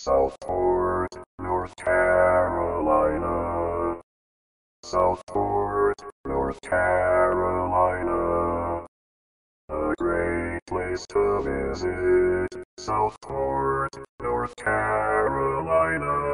Southport, North Carolina. Southport, North Carolina. A great place to visit. Southport, North Carolina.